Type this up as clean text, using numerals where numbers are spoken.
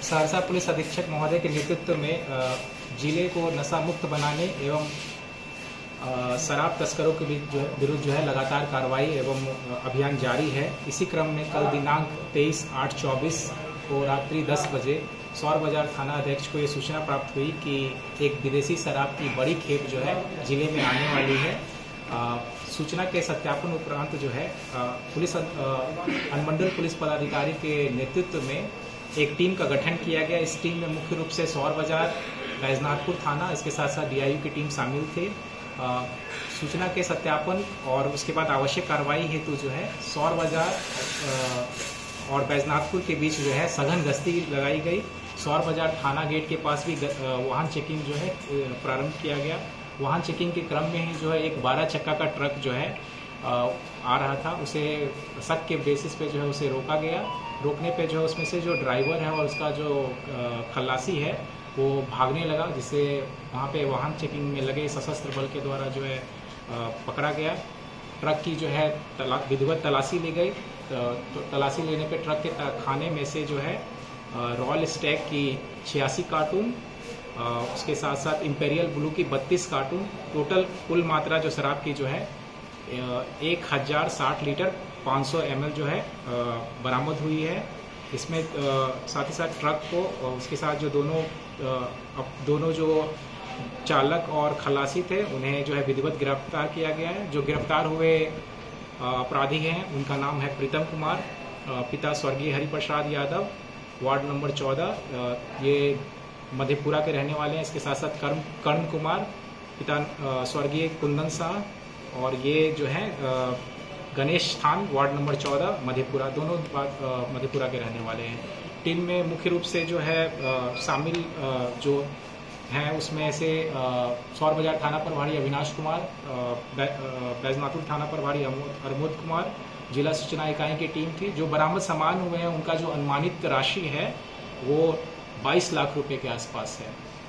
Saharsa police अधीक्षक महोदय के नेतृत्व में जिले को नशा मुक्त बनाने एवं शराब तस्करों के विरुद्ध जो है लगातार कार्रवाई एवं अभियान जारी है। इसी क्रम में कल दिनांक 23/8/24 को रात्रि 10 बजे सौर बाजार थाना अध्यक्ष को ये सूचना प्राप्त हुई कि एक विदेशी शराब की बड़ी खेप जो है जिले में आने वाली है। सूचना के सत्यापन उपरांत जो है पुलिस अनुमंडल पुलिस पदाधिकारी के नेतृत्व में एक टीम का गठन किया गया। इस टीम में मुख्य रूप से सौर बाजार, बैजनाथपुर थाना, इसके साथ साथ डीआईयू की टीम शामिल थे। सूचना के सत्यापन और उसके बाद आवश्यक कार्रवाई हेतु जो है सौर बाजार और बैजनाथपुर के बीच जो है सघन गश्ती लगाई गई। सौर बाजार थाना गेट के पास भी वाहन चेकिंग जो है प्रारंभ किया गया। वाहन चेकिंग के क्रम में ही जो है एक 12 चक्का का ट्रक जो है आ रहा था, उसे शक के बेसिस पे जो है उसे रोका गया। रोकने पे जो है उसमें से जो ड्राइवर है और उसका जो खलासी है वो भागने लगा, जिससे वहाँ पे वाहन चेकिंग में लगे सशस्त्र बल के द्वारा जो है पकड़ा गया। ट्रक की जो है विधिवत तलाशी ली गई। तो तलाशी लेने पे ट्रक के खाने में से जो है रॉयल स्टैग की 86 कार्टून, उसके साथ साथ इंपेरियल ब्लू की 32 कार्टून, टोटल कुल मात्रा जो शराब की जो है 1060 लीटर 500 ml जो है बरामद हुई है। इसमें साथ ही साथ ट्रक को उसके साथ जो दोनों जो चालक और खलासी थे उन्हें जो है विधिवत गिरफ्तार किया गया है। जो गिरफ्तार हुए अपराधी हैं उनका नाम है प्रीतम कुमार, पिता स्वर्गीय हरिप्रसाद यादव, वार्ड नंबर 14, ये मधेपुरा के रहने वाले हैं। इसके साथ साथ कर्ण कुमार, पिता स्वर्गीय कुंदन शाह, और ये जो है गणेश स्थान, वार्ड नंबर 14, मधेपुरा, दोनों मधेपुरा के रहने वाले हैं। टीम में मुख्य रूप से जो है शामिल जो हैं उसमें से सौर बाजार थाना प्रभारी अविनाश कुमार, बैजनाथपुर थाना प्रभारी अरमोद कुमार, जिला सूचना इकाई की टीम थी। जो बरामद सामान हुए हैं उनका जो अनुमानित राशि है वो 22 लाख रुपए के आसपास है।